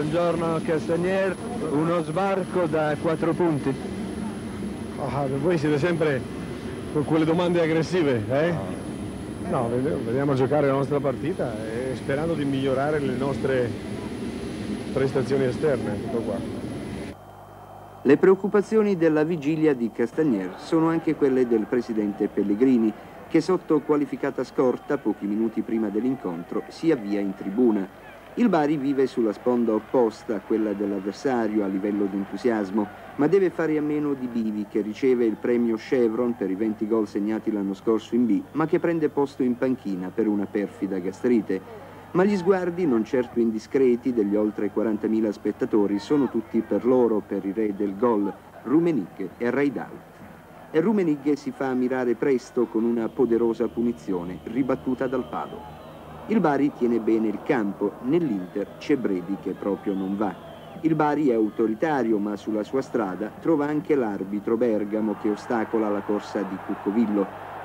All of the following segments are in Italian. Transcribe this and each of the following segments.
Buongiorno Castagnier, uno sbarco da 4 punti. Voi siete sempre con quelle domande aggressive, eh? No, vediamo giocare la nostra partita e sperando di migliorare le nostre prestazioni esterne, tutto qua. Le preoccupazioni della vigilia di Castagnier sono anche quelle del presidente Pellegrini, che sotto qualificata scorta, pochi minuti prima dell'incontro, si avvia in tribuna. Il Bari vive sulla sponda opposta a quella dell'avversario a livello di entusiasmo, ma deve fare a meno di Bivi, che riceve il premio Chevron per i 20 gol segnati l'anno scorso in B, ma che prende posto in panchina per una perfida gastrite. Ma gli sguardi, non certo indiscreti, degli oltre 40.000 spettatori sono tutti per loro, per i re del gol, Rummenigge e Reidalt. E Rummenigge si fa ammirare presto con una poderosa punizione, ribattuta dal palo. Il Bari tiene bene il campo, nell'Inter c'è Bredi che proprio non va. Il Bari è autoritario, ma sulla sua strada trova anche l'arbitro Bergamo che ostacola la corsa di Cuccovillo.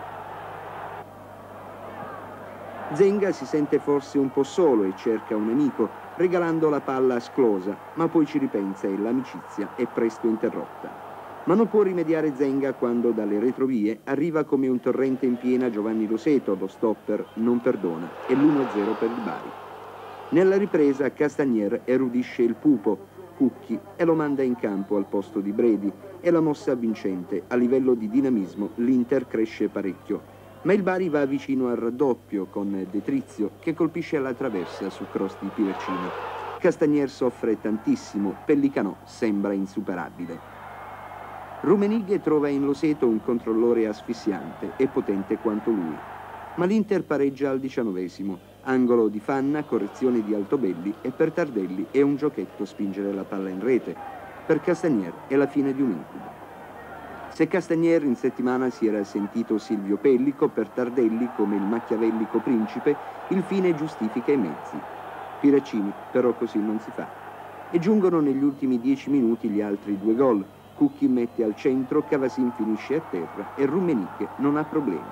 Zenga si sente forse un po' solo e cerca un amico, regalando la palla a Sclosa, ma poi ci ripensa e l'amicizia è presto interrotta. Ma non può rimediare Zenga quando dalle retrovie arriva come un torrente in piena Giovanni Roseto, lo stopper non perdona, e l'1-0 per il Bari. Nella ripresa Castagnier erudisce il pupo, Cucchi, e lo manda in campo al posto di Bredi. È la mossa vincente, a livello di dinamismo l'Inter cresce parecchio. Ma il Bari va vicino al raddoppio con De Trizio che colpisce alla traversa su cross di Pirecini. Castagnier soffre tantissimo, Pellicanò sembra insuperabile. Rummenigge trova in Loseto un controllore asfissiante e potente quanto lui. Ma l'Inter pareggia al 19°, angolo di Fanna, correzione di Altobelli e per Tardelli è un giochetto spingere la palla in rete. Per Castagnier è la fine di un incubo. Se Castagnier in settimana si era sentito Silvio Pellico, per Tardelli, come il machiavellico principe, il fine giustifica i mezzi. Pirecini però così non si fa. E giungono negli ultimi 10 minuti gli altri 2 gol. Cucchi mette al centro, Cavasin finisce a terra e Rummenigge non ha problemi.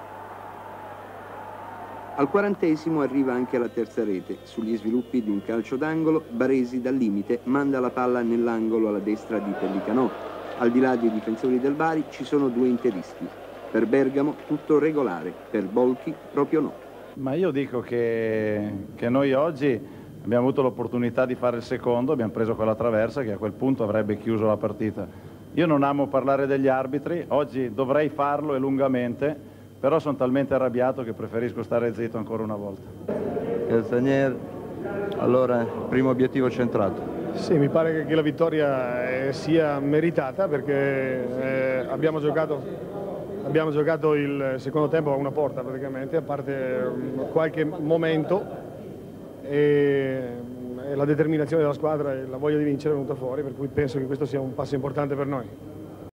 Al 40° arriva anche la terza rete. Sugli sviluppi di un calcio d'angolo, Baresi dal limite manda la palla nell'angolo alla destra di Pellicanò. Al di là dei difensori del Bari ci sono 2 interisti. Per Bergamo tutto regolare, per Bolchi proprio no. Ma io dico che noi oggi abbiamo avuto l'opportunità di fare il secondo, abbiamo preso quella traversa che a quel punto avrebbe chiuso la partita. Io non amo parlare degli arbitri, oggi dovrei farlo e lungamente, però sono talmente arrabbiato che preferisco stare zitto ancora una volta. Castagnier, allora, primo obiettivo centrato. Sì, mi pare che la vittoria sia meritata perché abbiamo giocato il secondo tempo a una porta praticamente, a parte qualche momento, e la determinazione della squadra e la voglia di vincere è venuta fuori, per cui penso che questo sia un passo importante per noi.